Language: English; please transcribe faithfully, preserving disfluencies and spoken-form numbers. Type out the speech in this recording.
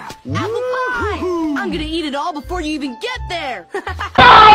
Apple pie! I'm gonna eat it all before you even get there!